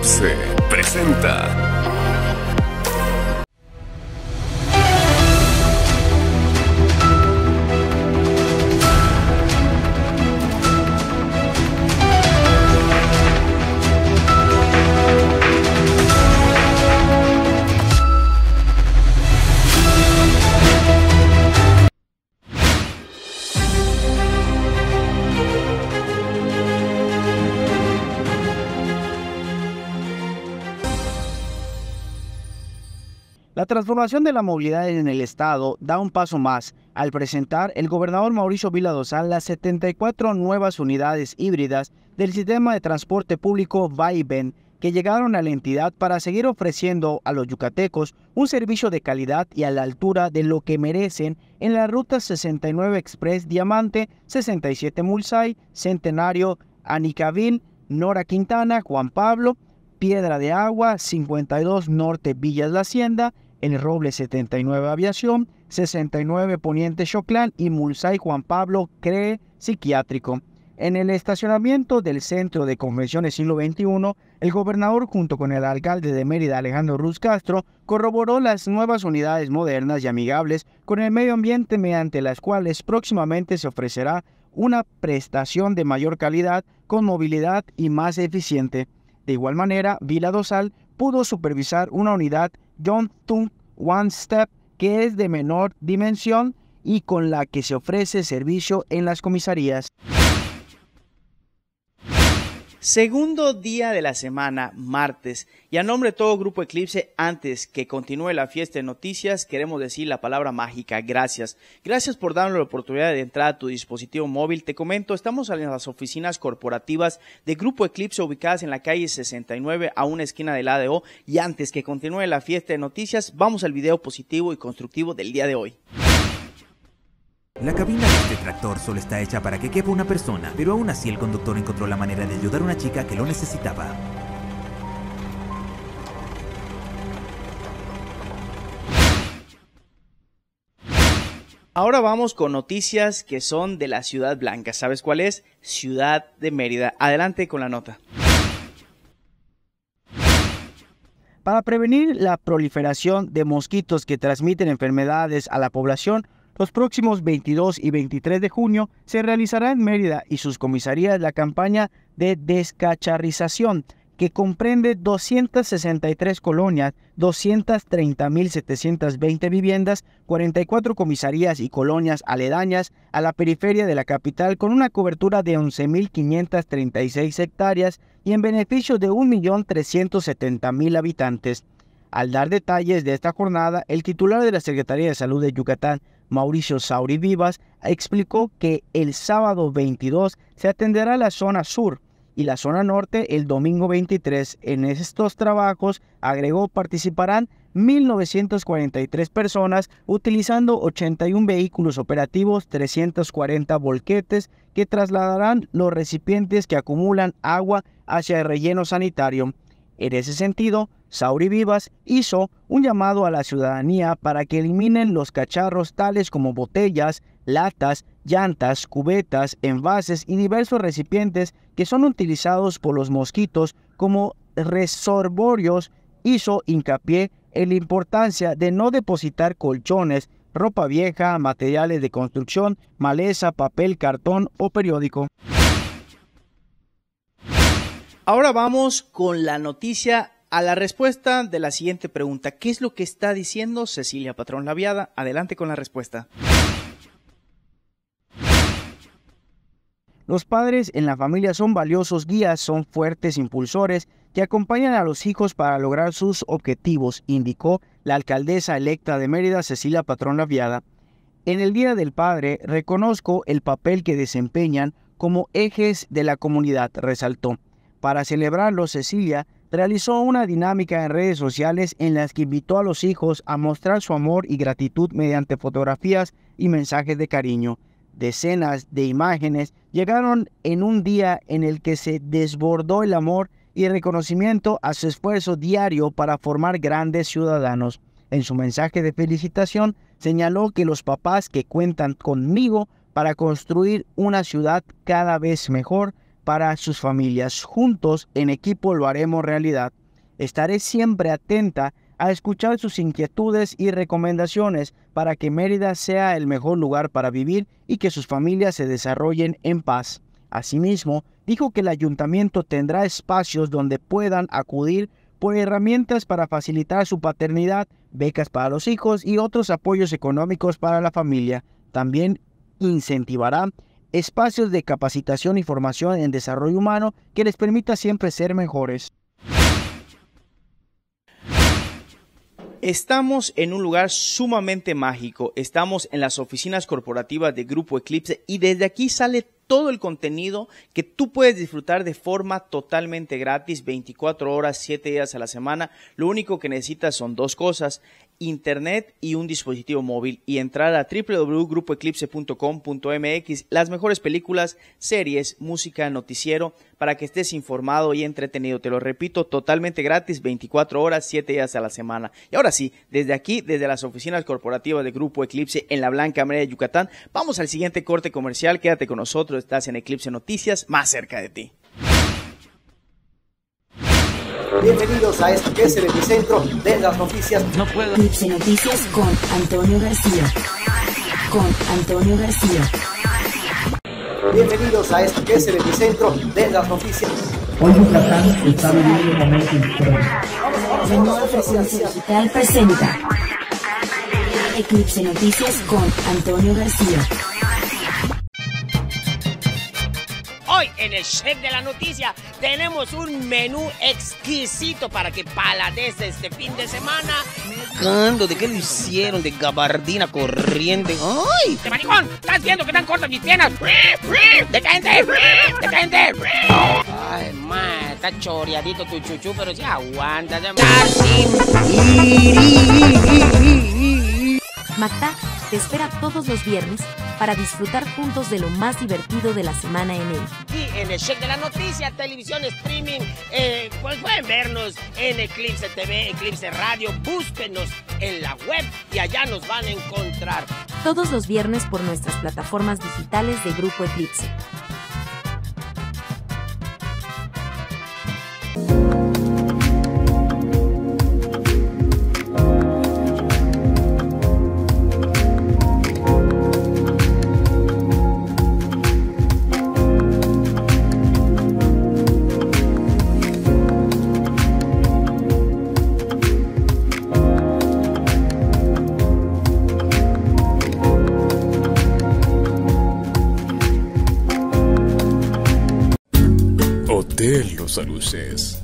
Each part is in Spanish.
Eclipse presenta. La transformación de la movilidad en el estado da un paso más al presentar el gobernador Mauricio Vila Dosal las 74 nuevas unidades híbridas del sistema de transporte público Va y Ven que llegaron a la entidad para seguir ofreciendo a los yucatecos un servicio de calidad y a la altura de lo que merecen en la ruta 69 Express Diamante, 67 Mulsay, Centenario, Anicavil, Nora Quintana, Juan Pablo, Piedra de Agua, 52 Norte Villas La Hacienda, El Roble 79 Aviación, 69 Poniente Xoclán y Mulsay Juan Pablo CRE Psiquiátrico. En el estacionamiento del Centro de Convenciones Siglo XXI, el gobernador junto con el alcalde de Mérida Alejandro Ruz Castro corroboró las nuevas unidades modernas y amigables con el medio ambiente mediante las cuales próximamente se ofrecerá una prestación de mayor calidad con movilidad y más eficiente. De igual manera, Vila Dosal pudo supervisar una unidad Yongtung One Step que es de menor dimensión y con la que se ofrece servicio en las comisarías. Segundo día de la semana, martes, y a nombre de todo Grupo Eclipse, antes que continúe la fiesta de noticias, queremos decir la palabra mágica, gracias. Gracias por darnos la oportunidad de entrar a tu dispositivo móvil. Te comento, estamos en las oficinas corporativas de Grupo Eclipse ubicadas en la calle 69 a una esquina del ADO, y antes que continúe la fiesta de noticias, vamos al video positivo y constructivo del día de hoy. La cabina de este tractor solo está hecha para que quepa una persona, pero aún así el conductor encontró la manera de ayudar a una chica que lo necesitaba. Ahora vamos con noticias que son de la Ciudad Blanca. ¿Sabes cuál es? Ciudad de Mérida. Adelante con la nota. Para prevenir la proliferación de mosquitos que transmiten enfermedades a la población, los próximos 22 y 23 de junio se realizará en Mérida y sus comisarías la campaña de descacharrización, que comprende 263 colonias, 230.720 viviendas, 44 comisarías y colonias aledañas a la periferia de la capital con una cobertura de 11.536 hectáreas y en beneficio de 1.370.000 habitantes. Al dar detalles de esta jornada, el titular de la Secretaría de Salud de Yucatán, Mauricio Sauri Vivas, explicó que el sábado 22 se atenderá la zona sur y la zona norte el domingo 23. En estos trabajos, agregó, participarán 1.943 personas utilizando 81 vehículos operativos, 340 volquetes que trasladarán los recipientes que acumulan agua hacia el relleno sanitario. En ese sentido, Sauri Vivas hizo un llamado a la ciudadanía para que eliminen los cacharros tales como botellas, latas, llantas, cubetas, envases y diversos recipientes que son utilizados por los mosquitos como reservorios. Hizo hincapié en la importancia de no depositar colchones, ropa vieja, materiales de construcción, maleza, papel, cartón o periódico. Ahora vamos con la noticia a la respuesta de la siguiente pregunta. ¿Qué es lo que está diciendo Cecilia Patrón Laviada? Adelante con la respuesta. Los padres en la familia son valiosos guías, son fuertes impulsores que acompañan a los hijos para lograr sus objetivos, indicó la alcaldesa electa de Mérida, Cecilia Patrón Laviada. En el Día del Padre reconozco el papel que desempeñan como ejes de la comunidad, resaltó. Para celebrarlo, Cecilia realizó una dinámica en redes sociales en las que invitó a los hijos a mostrar su amor y gratitud mediante fotografías y mensajes de cariño. Decenas de imágenes llegaron en un día en el que se desbordó el amor y el reconocimiento a su esfuerzo diario para formar grandes ciudadanos. En su mensaje de felicitación, señaló que los papás que cuentan conmigo para construir una ciudad cada vez mejor para sus familias. Juntos, en equipo, lo haremos realidad. Estaré siempre atenta a escuchar sus inquietudes y recomendaciones para que Mérida sea el mejor lugar para vivir y que sus familias se desarrollen en paz. Asimismo, dijo que el ayuntamiento tendrá espacios donde puedan acudir por herramientas para facilitar su paternidad, becas para los hijos y otros apoyos económicos para la familia. También incentivará espacios de capacitación y formación en desarrollo humano que les permita siempre ser mejores. Estamos en un lugar sumamente mágico, estamos en las oficinas corporativas de Grupo Eclipse y desde aquí sale todo el contenido que tú puedes disfrutar de forma totalmente gratis, 24 horas, 7 días a la semana. Lo único que necesitas son dos cosas: internet y un dispositivo móvil, y entrar a www.grupoeclipse.com.mx, las mejores películas, series, música, noticiero, para que estés informado y entretenido. Te lo repito, totalmente gratis, 24 horas, 7 días a la semana. Y ahora sí, desde aquí, desde las oficinas corporativas de Grupo Eclipse en la Blanca Mérida, Yucatán, vamos al siguiente corte comercial. Quédate con nosotros, estás en Eclipse Noticias, más cerca de ti. Bienvenidos a esto que es el epicentro de las noticias. No puedo. Eclipse Noticias con Antonio García. Bienvenidos a esto que es el epicentro de las noticias. Hoy Yucatán está viviendo un momento histórico. La nueva presidencia digital presenta Eclipse Noticias con Antonio García. Hoy en el Chef de la Noticia tenemos un menú exquisito para que paladees este fin de semana. ¿De qué lo hicieron? De gabardina corriente. ¡Ay! ¡De maricón! ¿Estás viendo que están cortas mis piernas? ¡Detente! Ay, ma, está choreadito tu chuchu, pero sí aguanta. Macta te espera todos los viernes para disfrutar juntos de lo más divertido de la semana en él. Y en el Chef de la Noticia, televisión streaming, pues pueden vernos en Eclipse TV, Eclipse Radio, búsquenos en la web y allá nos van a encontrar. Todos los viernes por nuestras plataformas digitales de Grupo Eclipse. Hotel Los Aluces.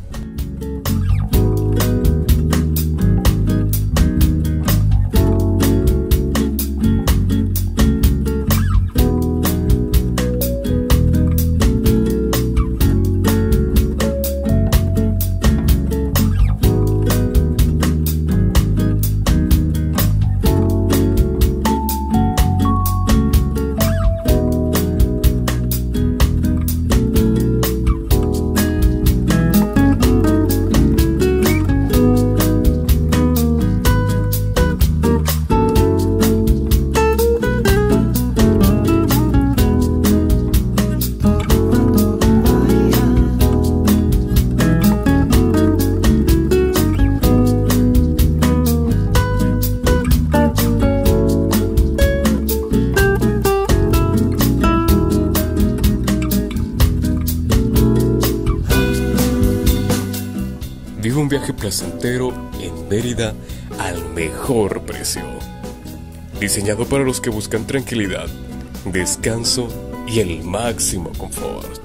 Vive un viaje placentero en Mérida al mejor precio. Diseñado para los que buscan tranquilidad, descanso y el máximo confort.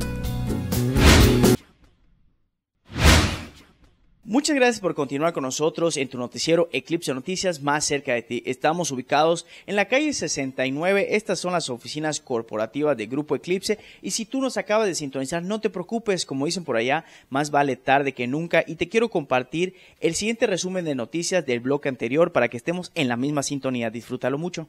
Muchas gracias por continuar con nosotros en tu noticiero Eclipse Noticias, más cerca de ti. Estamos ubicados en la calle 69. Estas son las oficinas corporativas de Grupo Eclipse. Y si tú nos acabas de sintonizar, no te preocupes, como dicen por allá, más vale tarde que nunca. Y te quiero compartir el siguiente resumen de noticias del bloque anterior para que estemos en la misma sintonía. Disfrútalo mucho.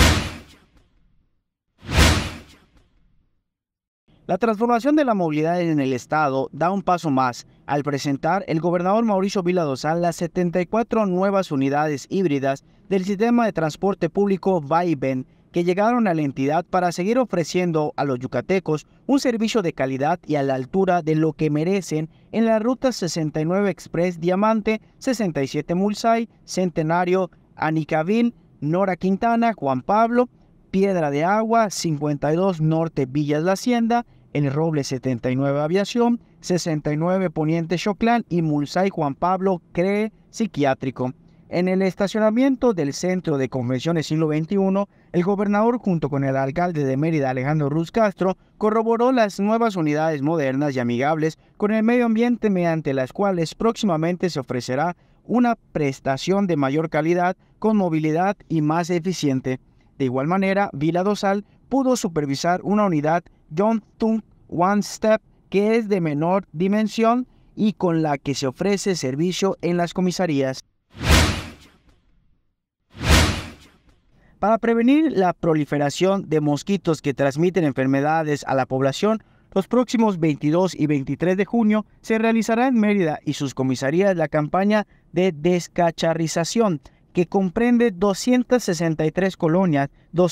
La transformación de la movilidad en el estado da un paso más al presentar el gobernador Mauricio Vila Dosal las 74 nuevas unidades híbridas del sistema de transporte público Va y Ven, que llegaron a la entidad para seguir ofreciendo a los yucatecos un servicio de calidad y a la altura de lo que merecen en la Ruta 69 Express Diamante, 67 Mulsay, Centenario, Anicavil, Nora Quintana, Juan Pablo, Piedra de Agua, 52 Norte Villas La Hacienda, El Roble 79 Aviación, 69 Poniente Xoclán y Mulsay Juan Pablo CREE Psiquiátrico. En el estacionamiento del Centro de Convenciones Siglo XXI, el gobernador junto con el alcalde de Mérida, Alejandro Ruz Castro, corroboró las nuevas unidades modernas y amigables con el medio ambiente mediante las cuales próximamente se ofrecerá una prestación de mayor calidad con movilidad y más eficiente. De igual manera, Vila Dosal pudo supervisar una unidad Yongtung One Step que es de menor dimensión y con la que se ofrece servicio en las comisarías. Para prevenir la proliferación de mosquitos que transmiten enfermedades a la población, los próximos 22 y 23 de junio se realizará en Mérida y sus comisarías la campaña de descacharrización, que comprende 263 colonias,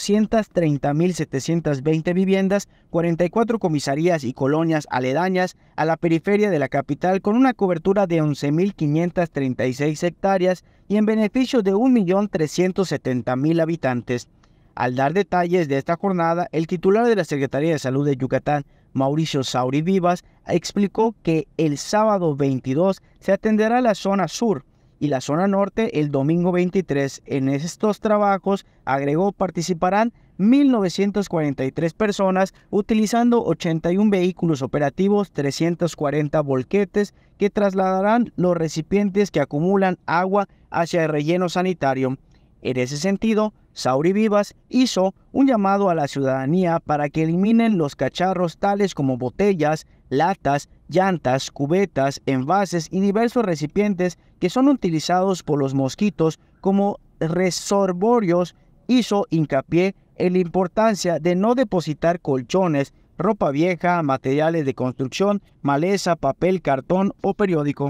230.720 viviendas, 44 comisarías y colonias aledañas a la periferia de la capital con una cobertura de 11.536 hectáreas y en beneficio de 1.370.000 habitantes. Al dar detalles de esta jornada, el titular de la Secretaría de Salud de Yucatán, Mauricio Sauri Vivas, explicó que el sábado 22 se atenderá la zona sur y la zona norte el domingo 23. En estos trabajos, agregó, participarán 1.943 personas utilizando 81 vehículos operativos, 340 volquetes que trasladarán los recipientes que acumulan agua hacia el relleno sanitario. En ese sentido, Sauri Vivas hizo un llamado a la ciudadanía para que eliminen los cacharros tales como botellas, latas, llantas, cubetas, envases y diversos recipientes que son utilizados por los mosquitos como reservorios. Hizo hincapié en la importancia de no depositar colchones, ropa vieja, materiales de construcción, maleza, papel, cartón o periódico.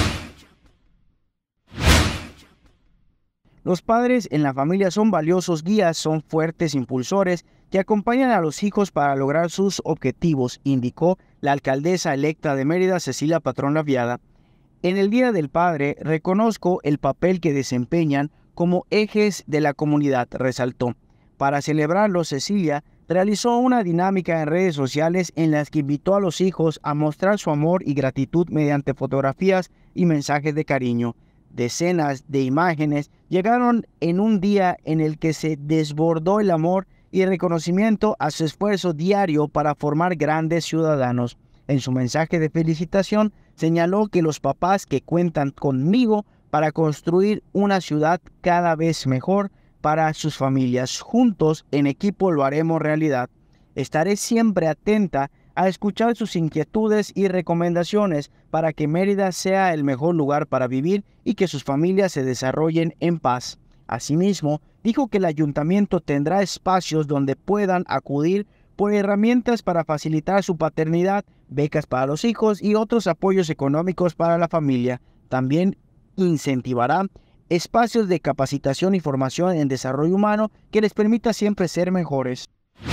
Los padres en la familia son valiosos guías, son fuertes impulsores que acompañan a los hijos para lograr sus objetivos, indicó la alcaldesa electa de Mérida, Cecilia Patrón Laviada. En el Día del Padre reconozco el papel que desempeñan como ejes de la comunidad, resaltó. Para celebrarlo, Cecilia realizó una dinámica en redes sociales en las que invitó a los hijos a mostrar su amor y gratitud mediante fotografías y mensajes de cariño. Decenas de imágenes llegaron en un día en el que se desbordó el amor y reconocimiento a su esfuerzo diario para formar grandes ciudadanos. En su mensaje de felicitación, señaló que los papás que cuentan conmigo para construir una ciudad cada vez mejor para sus familias. Juntos, en equipo, lo haremos realidad. Estaré siempre atenta a escuchar sus inquietudes y recomendaciones para que Mérida sea el mejor lugar para vivir y que sus familias se desarrollen en paz. Asimismo, dijo que el ayuntamiento tendrá espacios donde puedan acudir por herramientas para facilitar su paternidad, becas para los hijos y otros apoyos económicos para la familia. También incentivará espacios de capacitación y formación en desarrollo humano que les permita siempre ser mejores.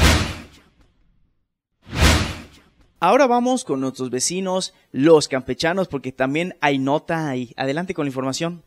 Ahora vamos con nuestros vecinos, los campechanos, porque también hay nota ahí. Adelante con la información.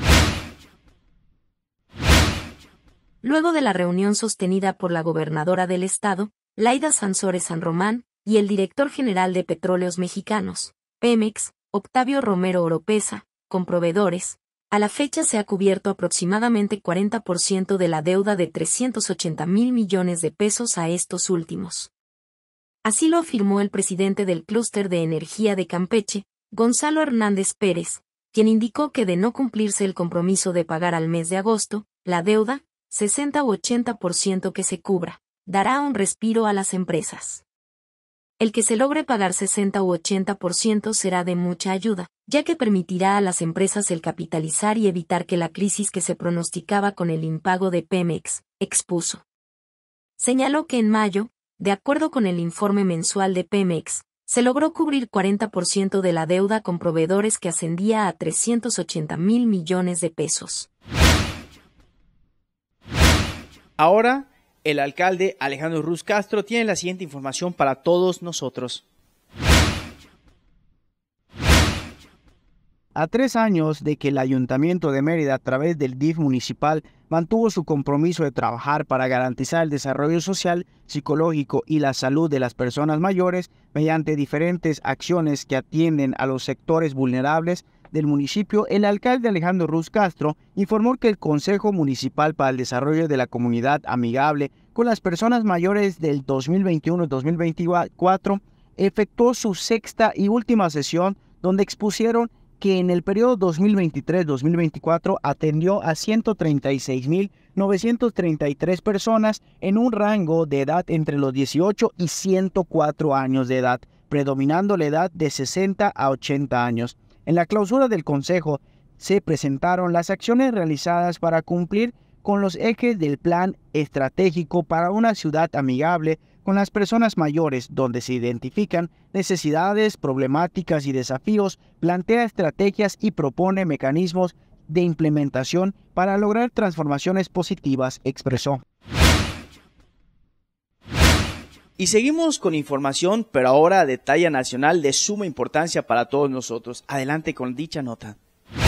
Luego de la reunión sostenida por la gobernadora del estado, Laida Sansores San Román, y el director general de Petróleos Mexicanos, Pemex, Octavio Romero Oropesa, con proveedores, a la fecha se ha cubierto aproximadamente 40% de la deuda de 380,000 millones de pesos a estos últimos. Así lo afirmó el presidente del Clúster de Energía de Campeche, Gonzalo Hernández Pérez, quien indicó que de no cumplirse el compromiso de pagar al mes de agosto, la deuda, 60 u 80% que se cubra, dará un respiro a las empresas. El que se logre pagar 60 u 80% será de mucha ayuda, ya que permitirá a las empresas el capitalizar y evitar que la crisis que se pronosticaba con el impago de Pemex, expuso. Señaló que en mayo, de acuerdo con el informe mensual de Pemex, se logró cubrir 40% de la deuda con proveedores que ascendía a 380,000 millones de pesos. Ahora, El alcalde Alejandro Ruz Castro tiene la siguiente información para todos nosotros. A 3 años de que el Ayuntamiento de Mérida, a través del DIF municipal, mantuvo su compromiso de trabajar para garantizar el desarrollo social, psicológico y la salud de las personas mayores mediante diferentes acciones que atienden a los sectores vulnerables del municipio, el alcalde Alejandro Ruz Castro informó que el Consejo Municipal para el Desarrollo de la Comunidad Amigable con las Personas Mayores del 2021-2024 efectuó su 6ª y última sesión, donde expusieron que en el periodo 2023-2024 atendió a 136.933 personas en un rango de edad entre los 18 y 104 años de edad, predominando la edad de 60 a 80 años. En la clausura del Consejo se presentaron las acciones realizadas para cumplir con los ejes del Plan Estratégico para una Ciudad Amigable con las Personas Mayores, donde se identifican necesidades, problemáticas y desafíos, plantea estrategias y propone mecanismos de implementación para lograr transformaciones positivas, expresó. Y seguimos con información, pero ahora de talla nacional de suma importancia para todos nosotros. Adelante con dicha nota.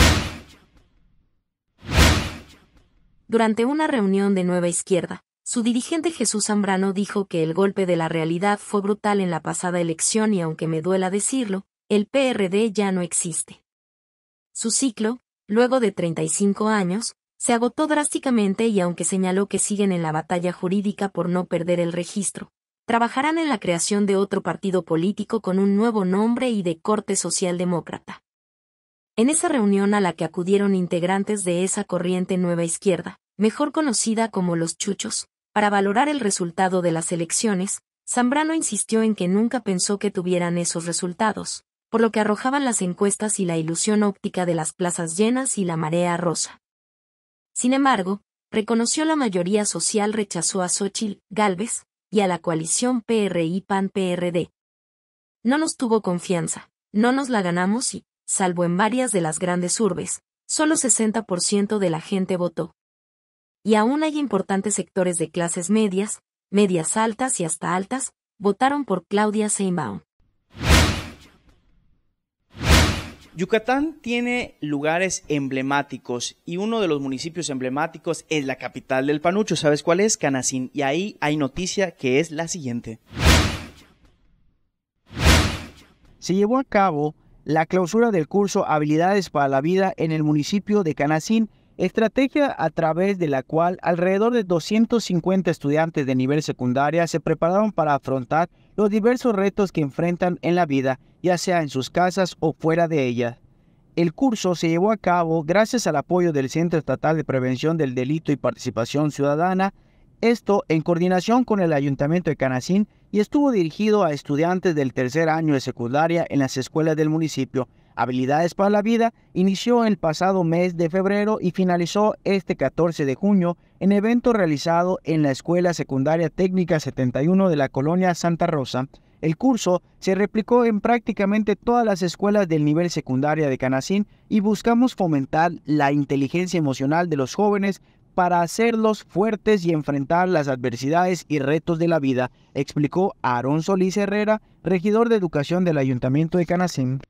Durante una reunión de Nueva Izquierda, su dirigente Jesús Zambrano dijo que el golpe de la realidad fue brutal en la pasada elección y aunque me duela decirlo, el PRD ya no existe. Su ciclo, luego de 35 años, se agotó drásticamente y aunque señaló que siguen en la batalla jurídica por no perder el registro, trabajarán en la creación de otro partido político con un nuevo nombre y de corte socialdemócrata. En esa reunión a la que acudieron integrantes de esa corriente Nueva Izquierda, mejor conocida como los Chuchos, para valorar el resultado de las elecciones, Zambrano insistió en que nunca pensó que tuvieran esos resultados, por lo que arrojaban las encuestas y la ilusión óptica de las plazas llenas y la marea rosa. Sin embargo, reconoció la mayoría social rechazó a Xóchitl Gálvez y a la coalición PRI-PAN-PRD. No nos tuvo confianza, no nos la ganamos y, salvo en varias de las grandes urbes, solo 60% de la gente votó. Y aún hay importantes sectores de clases medias, medias altas y hasta altas, votaron por Claudia Sheinbaum. Yucatán tiene lugares emblemáticos y uno de los municipios emblemáticos es la capital del panucho. ¿Sabes cuál es? Canacín. Y ahí hay noticia que es la siguiente. Se llevó a cabo la clausura del curso Habilidades para la Vida en el municipio de Canacín, estrategia a través de la cual alrededor de 250 estudiantes de nivel secundaria se prepararon para afrontar los diversos retos que enfrentan en la vida, ya sea en sus casas o fuera de ella. El curso se llevó a cabo gracias al apoyo del Centro Estatal de Prevención del Delito y Participación Ciudadana, esto en coordinación con el Ayuntamiento de Canacín, y estuvo dirigido a estudiantes del tercer año de secundaria en las escuelas del municipio. Habilidades para la Vida inició el pasado mes de febrero y finalizó este 14 de junio en evento realizado en la Escuela Secundaria Técnica 71 de la colonia Santa Rosa. El curso se replicó en prácticamente todas las escuelas del nivel secundaria de Canacín y buscamos fomentar la inteligencia emocional de los jóvenes para hacerlos fuertes y enfrentar las adversidades y retos de la vida, explicó Aarón Solís Herrera, regidor de Educación del Ayuntamiento de Canacín.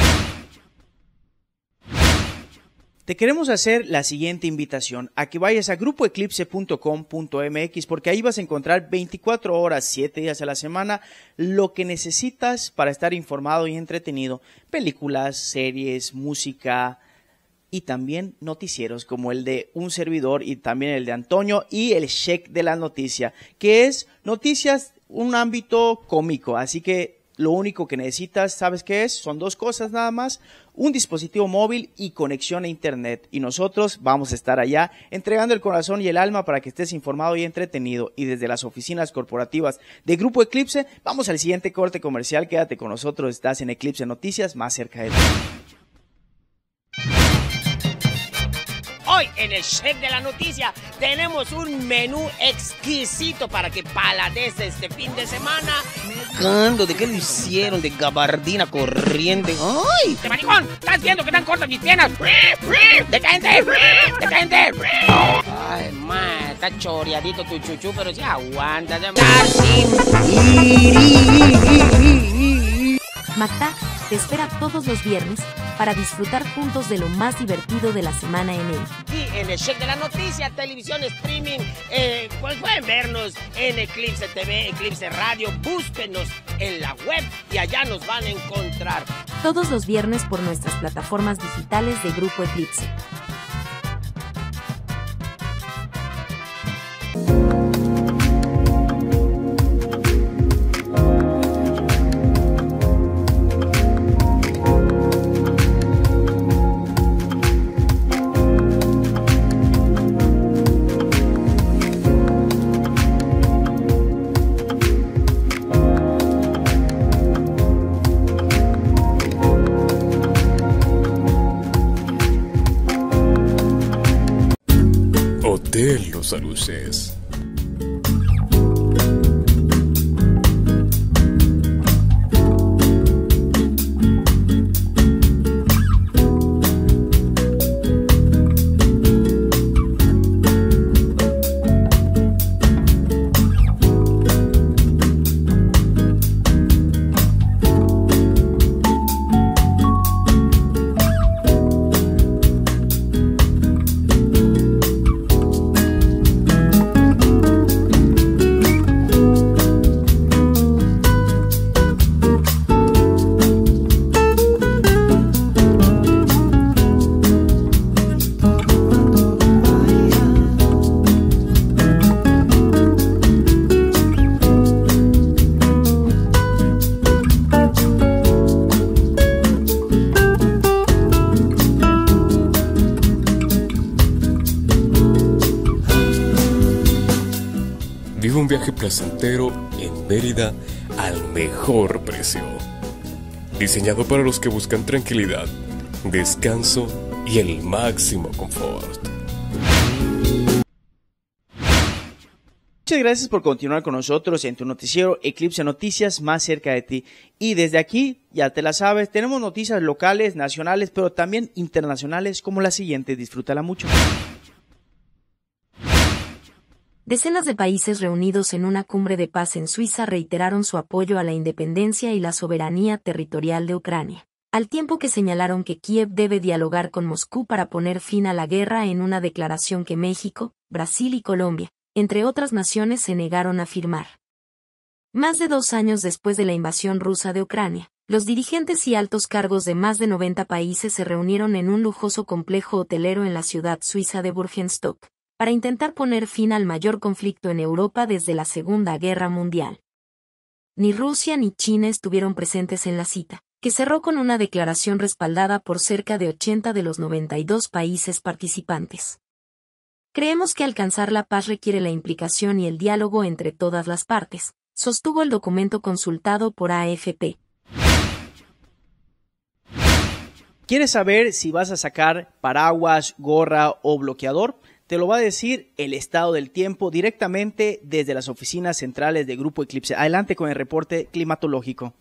Te queremos hacer la siguiente invitación, a que vayas a grupoeclipse.com.mx porque ahí vas a encontrar 24 horas, 7 días a la semana, lo que necesitas para estar informado y entretenido. Películas, series, música y también noticieros como el de un servidor y también el de Antonio y el check de la noticia, que es noticias, un ámbito cómico, así que lo único que necesitas, ¿sabes qué es? Son dos cosas nada más, un dispositivo móvil y conexión a internet. Y nosotros vamos a estar allá entregando el corazón y el alma para que estés informado y entretenido. Y desde las oficinas corporativas de Grupo Eclipse, vamos al siguiente corte comercial. Quédate con nosotros, estás en Eclipse Noticias, más cerca de ti. Hoy en el check de la noticia tenemos un menú exquisito para que paladees este fin de semana. ¿De qué lo hicieron? De gabardina corriente. ¡Ay! ¡De maricón! ¿Estás viendo que están cortas mis piernas? ¡Detente! ¡Detente! ¡Ay, man! está choreadito tu chuchu, pero sí aguanta. Mactac te espera todos los viernes para disfrutar juntos de lo más divertido de la semana en él. Y en el Check de la Noticia, televisión streaming, pues pueden vernos en Eclipse TV, Eclipse Radio, búsquenos en la web y allá nos van a encontrar. Todos los viernes por nuestras plataformas digitales de Grupo Eclipse. Hotel Los Aluces. Vive un viaje placentero en Mérida al mejor precio. Diseñado para los que buscan tranquilidad, descanso y el máximo confort. Muchas gracias por continuar con nosotros en tu noticiero Eclipse Noticias, más cerca de ti. Y desde aquí, ya te la sabes, tenemos noticias locales, nacionales, pero también internacionales como la siguiente. Disfrútala mucho. Decenas de países reunidos en una cumbre de paz en Suiza reiteraron su apoyo a la independencia y la soberanía territorial de Ucrania, al tiempo que señalaron que Kiev debe dialogar con Moscú para poner fin a la guerra en una declaración que México, Brasil y Colombia, entre otras naciones, se negaron a firmar. Más de 2 años después de la invasión rusa de Ucrania, los dirigentes y altos cargos de más de 90 países se reunieron en un lujoso complejo hotelero en la ciudad suiza de Bürgenstock, para intentar poner fin al mayor conflicto en Europa desde la Segunda Guerra Mundial. Ni Rusia ni China estuvieron presentes en la cita, que cerró con una declaración respaldada por cerca de 80 de los 92 países participantes. Creemos que alcanzar la paz requiere la implicación y el diálogo entre todas las partes, sostuvo el documento consultado por AFP. ¿Quieres saber si vas a sacar paraguas, gorra o bloqueador? Te lo va a decir el estado del tiempo directamente desde las oficinas centrales de Grupo Eclipse. Adelante con el reporte climatológico.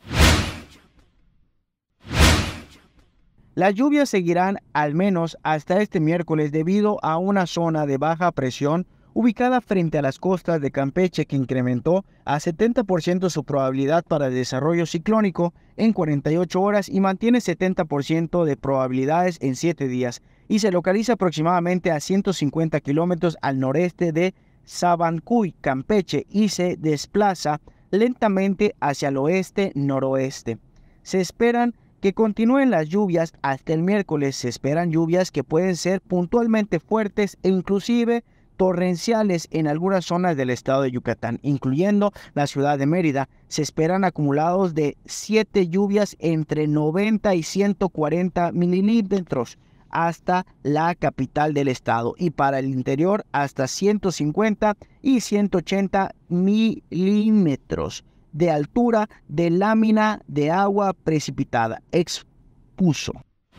Las lluvias seguirán al menos hasta este miércoles debido a una zona de baja presión ubicada frente a las costas de Campeche que incrementó a 70% su probabilidad para el desarrollo ciclónico en 48 horas y mantiene 70% de probabilidades en 7 días y se localiza aproximadamente a 150 kilómetros al noreste de Sabancuy, Campeche, y se desplaza lentamente hacia el oeste-noroeste. Se esperan que continúen las lluvias hasta el miércoles. Se esperan lluvias que pueden ser puntualmente fuertes e inclusive torrenciales en algunas zonas del estado de Yucatán, incluyendo la ciudad de Mérida. Se esperan acumulados de 7 lluvias entre 90 y 140 milímetros hasta la capital del estado y para el interior hasta 150 y 180 milímetros de altura de lámina de agua precipitada, expuso.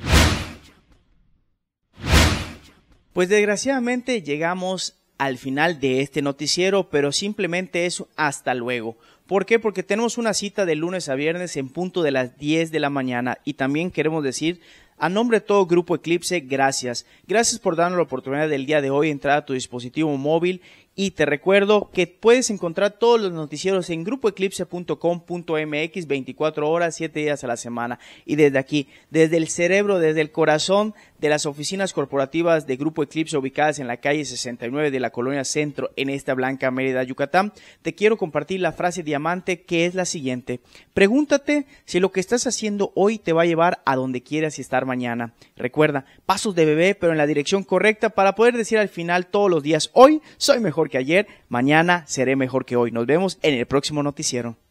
Pues desgraciadamente llegamos al final de este noticiero, pero simplemente es hasta luego. ¿Por qué? Porque tenemos una cita de lunes a viernes en punto de las 10 de la mañana y también queremos decir a nombre de todo Grupo Eclipse, gracias. Gracias por darnos la oportunidad del día de hoy entrar a tu dispositivo móvil Y te recuerdo que puedes encontrar todos los noticieros en grupoeclipse.com.mx 24 horas, 7 días a la semana. Y desde aquí, desde el cerebro, desde el corazón de las oficinas corporativas de Grupo Eclipse ubicadas en la calle 69 de la Colonia Centro en esta Blanca Mérida, Yucatán, te quiero compartir la frase diamante, que es la siguiente: pregúntate si lo que estás haciendo hoy te va a llevar a donde quieras estar mañana. Recuerda, pasos de bebé, pero en la dirección correcta, para poder decir al final todos los días: hoy soy mejor que ayer, mañana seré mejor que hoy. Nos vemos en el próximo noticiero.